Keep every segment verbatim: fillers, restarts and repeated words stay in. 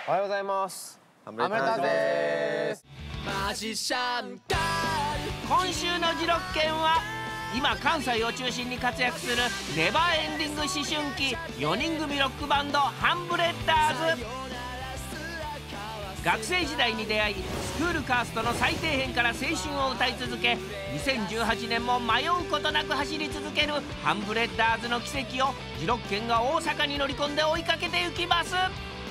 おはようございます。 ハムレターズです。 マジシャンガール。 今週のジロッケンは今関西を中心に活躍するネバーエンディング思春期よにん組ロックバンドハンブレッダーズ。学生時代に出会いスクールカーストの最底辺から青春を歌い続け、にせんじゅうはちねんも迷うことなく走り続けるハンブレッダーズの奇跡をジロッケンが大阪に乗り込んで追いかけていきます。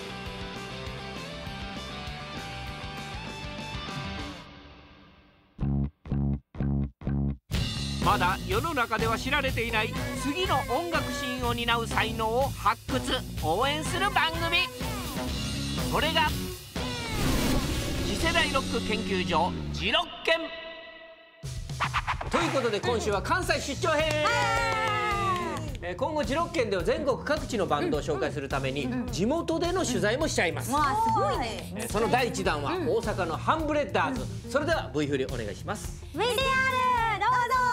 まだ世の中では知られていない次の音楽シーンを担う才能を発掘応援する番組、それが次世代ロック研究所ジロッケンということで、今週は関西出張編。えー今後ジロッケンでは全国各地のバンドを紹介するために地元での取材もしちゃいます。 わあ、すごいね。 えーそのだいいちだんは大阪のハンブレッダーズ。それでは ブイ 振りお願いします。 ブイティーアール ど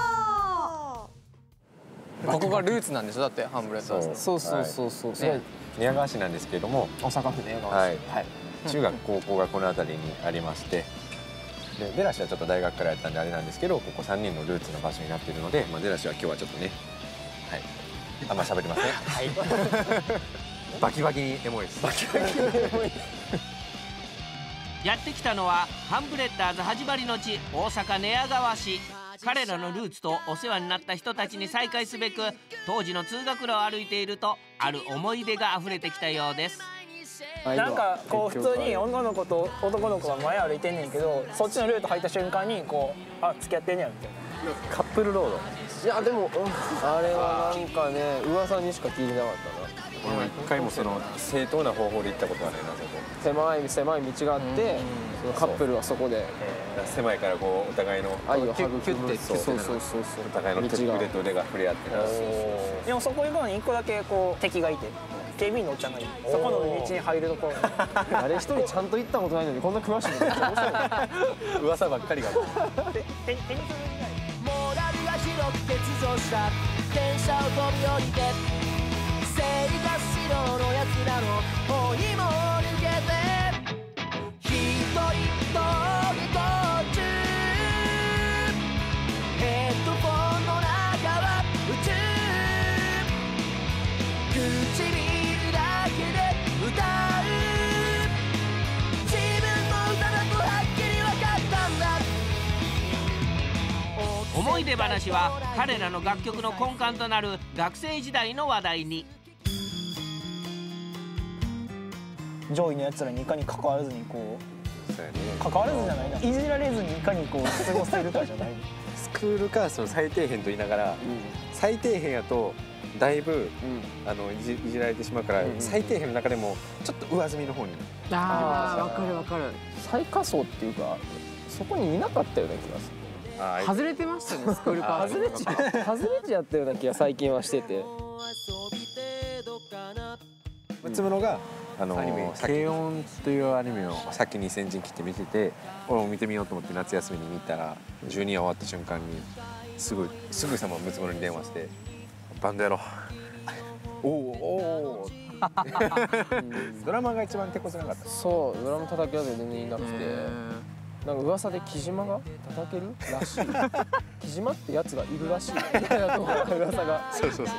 うぞ。 ここがルーツなんでしょ、だってハンブレッダーズ。 そうそうそうそうそう。 ね宮川市なんですけれども、 大阪府宮川市。 はい中学高校がこの辺りにありまして、で出だしはちょっと大学からやったんであれなんですけど、ここさんにんのルーツの場所になっているので、まあ、出だしは今日はちょっとね、はい、あんま喋りません。はい。バキバキにエモいです。バキバキにエモい。 やってきたのはハンブレッダーズ始まりの地、大阪寝屋川市。彼らのルーツとお世話になった人たちに再会すべく、当時の通学路を歩いているとある思い出が溢れてきたようです。 なんかこう普通に女の子と男の子が前歩いてんねんけど、そっちのルート入った瞬間にこう、あ、付き合ってんねやみたいな。 カップルロード。いやでも、うん、あれはなんかね噂にしか聞いてなかったな。 俺も一回もその正当な方法で行ったことはないな。そこ狭い狭い道があって、そのカップルはそこで狭いからこうお互いの愛を育む。 キュッてそうそうそうそう、お互いの手腕と腕が触れ合ってた。 でもそこ行くのに一個だけこう敵がいて、警備員のおっちゃんがいる。そこの道に入るところにあれ一人ちゃんと行ったことないのにこんな詳しいのめっちゃ面白い。 噂ばっかりが。 手にするモラルが広く欠如した電車を飛び降りて、生活しろのやつらの追いも抜けて、一人飛ぶ途中、ヘッドフォンの中は宇宙、唇だけで歌う、自分の歌だとはっきり分かったんだ。 思い出話は彼らの楽曲の根幹となる学生時代の話題に。 上位のやつらにいかに関わらずにこう、 そうやね。 関わらずじゃないな、いじられずにいかにこう過ごせるかじゃない。 スクールカーストの最底辺と言いながら、最底辺やとだいぶ、あのいじ、いじられてしまうから、最底辺の中でもちょっと上積みの方に。 ああ、わかるわかる。最下層っていうかそこにいなかったような気がする。 外れてましたね、スクールカースト。 外れ値外れ値やったような気が最近はしてて。 ムツムロがあの軽音というアニメを先に先陣切って見てて、俺も見てみようと思って夏休みに見たら、じゅうにわ終わった瞬間にすぐすぐさまムツムロに電話して「バンドやろう」おおおおドラマが一番手こずなかった。 そう、ドラム叩きは全然いなくて、なんか噂で木島が叩けるらしい。木島ってやつがいるらしいみたいな噂が。 そうそうそう。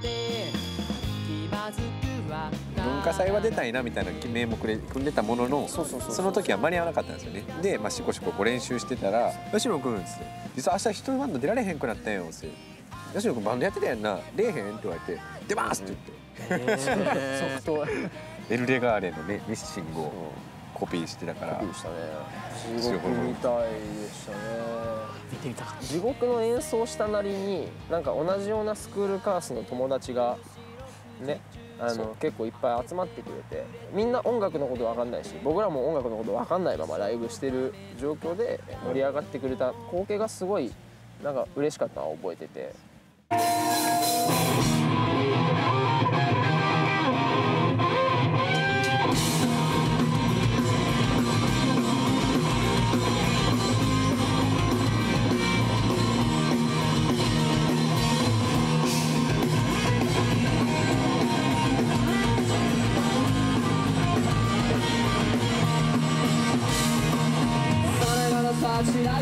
文化祭は出たいなみたいな名目で組んでたものの、その時は間に合わなかったんですよね。で、まあ、しこしここう練習してたら「吉野君」っつって「実は明日一人バンド出られへんくなったんよ」っつって「吉野君バンドやってたやんな、出えへん?」って言われて「出ます!」って言って、 即答。 エルレガーレのねミッシングをコピーしてたから。 コピーしたね。地獄みたいでしたね。 見てみたかった。 地獄の演奏したなりに、なんか同じようなスクールカースの友達がね、あの結構いっぱい集まってくれて、みんな音楽のこと分かんないし、僕らも音楽のこと分かんないままライブしてる状況で盛り上がってくれた光景がすごいなんか嬉しかったのを覚えてて。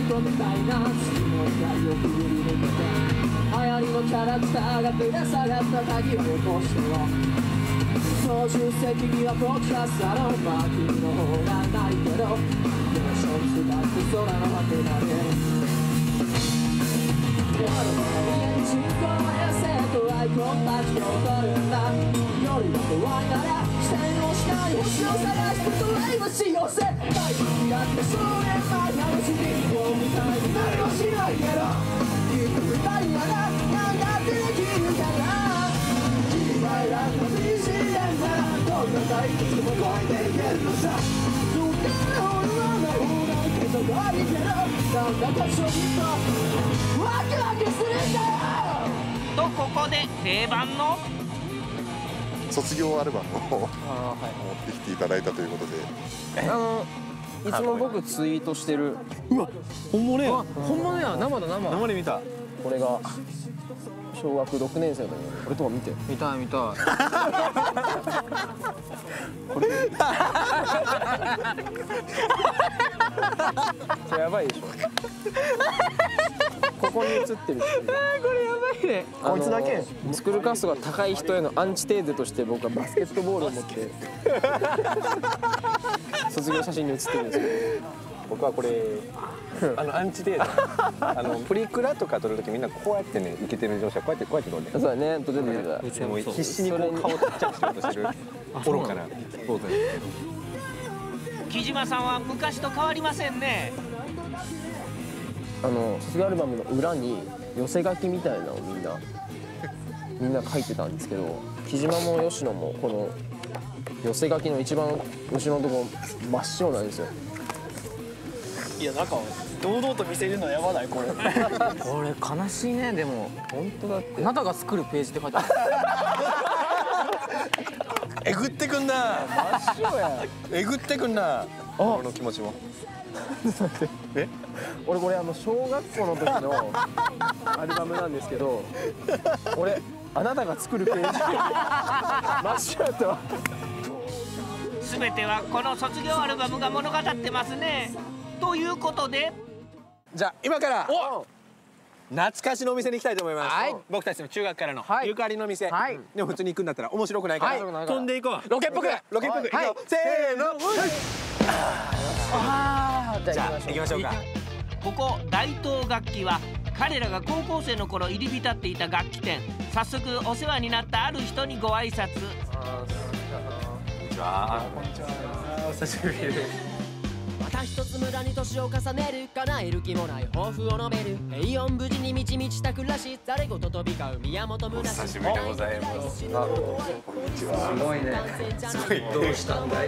込めたいな月の光をくぐり抜けて流行りのキャラクターがぶら下がった鍵を起こしてよ操縦席には僕がサロンマーキーの方がないけどモーション使って空の果てまで夜のエンジンと衛星とアイコンたちを取るんだ夜が怖いなら視線の下に星を探してドライブしようぜ大好きだって少年前の主人公みたいになりはしないけど言ってみたいなら何だってできるから君が選んだ ビージーエム ならどんな退屈も超えていけるのさどんな俺は魔法なんてどこにけどなんだかちょっとワクワクするんだよとここで定番の卒業アルバムを持ってきていただいたということで、 あのいつも僕ツイートしてるうわ本物や本物や生だ生生で見たこれが小学ろくねん生の時にこれとか見て見たい見たい。 これそれやばいでしょここに映ってるっていうこれやばいね。 こいつだけスクールカーストが高い人へのアンチテーゼとして僕はバスケットボールを持って卒業写真に写ってるんですけど僕はこれあのアンチテーゼあのプリクラとか撮るときみんなこうやってねイケてる乗車こうやってこうやって撮るねそうだねと出てるでも必死にこう顔ちっちゃくしようとしてる愚かなポーズ木島さんは昔と変わりませんね。 あの卒業アルバムの裏に寄せ書きみたいなのをみんなみんな書いてたんですけど木島も吉野もこの寄せ書きの一番後ろのとこ真っ白なんですよ。 いやなんか堂々と見せるのやばないこれこれ悲しいねでも。 本当だってあなたが作るページって書いてある。 えぐってくんな真っ白やえぐってくんなこの気持ちもえ俺これあの小学校の時のアルバムなんですけど俺あなたが作るページ真っ白やったわ全てはこの卒業アルバムが物語ってますね。ということでじゃあ今から懐かしのお店に行きたいと思います、 はい僕たちの中学からのはいゆかりの店、 はいでも普通に行くんだったら面白くないから、 はい飛んでいこうロケっぽくロケっぽく、 はい行こうせーの、 あーじじゃあゃあ行きましょう行きましょうかここ大東楽器は彼らが高校生の頃入り浸っていた楽器店。早速お世話になったある人にご挨拶。 こんにちはこんにちはお久しぶりですまた一つ無駄に年を重ねる叶える気もない抱負を述べる平穏無事に満ち満ちた暮らし誰事飛び交う宮本むなし久しぶりでございますあこんにちはすごいねすごいどうしたんだい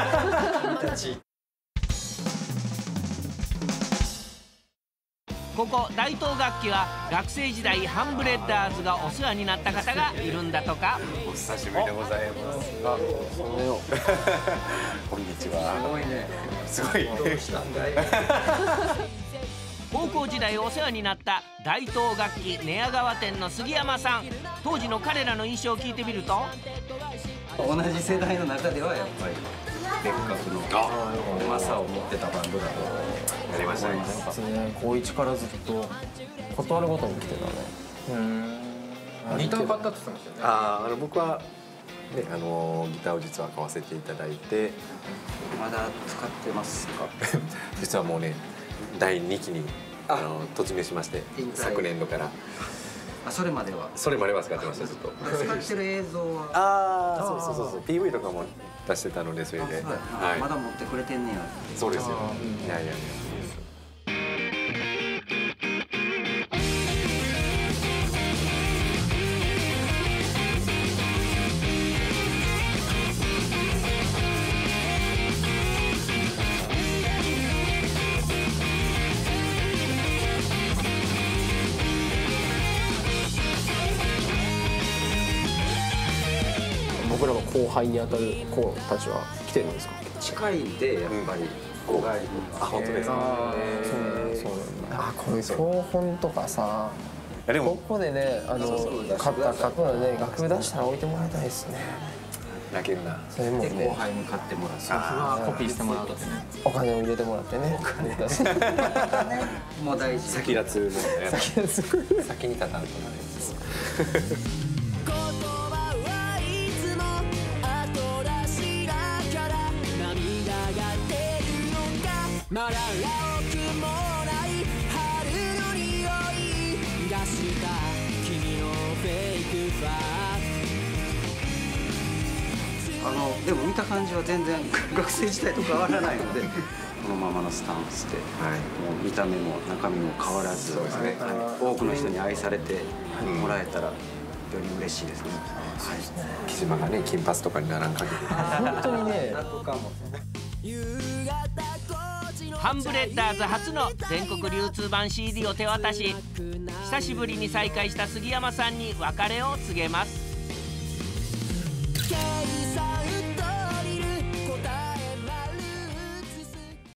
ここ大東楽器は学生時代ハンブレッダーズがお世話になった方がいるんだとか。 お久しぶりでございますあこんにちはすごいねすごいどうしたんだい高校時代お世話になった大東楽器寝屋川店の杉山さん。当時の彼らの印象を聞いてみると同じ世代の中ではやっぱり別格のうまさを持ってたバンドだとやりましたねね高一からずっと断るごとに来てたねギター買ったって言ってましたよね。 あーあの僕はねあのギターを実は買わせていただいてまだ使ってますか？ 実はもうねだいにきにあの突入しまして引退昨年度からあそれまではそれまでは使ってましたずっと使ってる映像はああそうそうそうそう ピーブイ とかも出してたのでそれであそうやはいまだ持ってくれてんねや。 そうですよいやいやいや僕らの後輩にあたる子たちは来てるんですか？ 近いんでやっぱり子がいる。 あ本当ですかあーそうなんだそうなんだあこういう教本とかさこいやでもこでねあのそうそう買った買ったので楽譜出したら置いてもらいたいですね泣けるな。 それもで後ね輩に買ってもらってコピーしてもらうとね。 お金を入れてもらってねもう大事。 先立つもんね。先に立たんとな。 言葉はいつも後出しだから涙が出るのかまだ青くもない春の匂いがした君のフェイクファーあのでも見た感じは全然学生時代と変わらないのでこのままのスタンスで、はい、もう見た目も中身も変わらず、そうですね、はい、多くの人に愛されてもらえたらより嬉しいですね。はい、 木島がね金髪とかにならん限り本当にねハンブレッダーズ初の全国流通版 シーディー を手渡し久しぶりに再会した杉山さんに別れを告げます。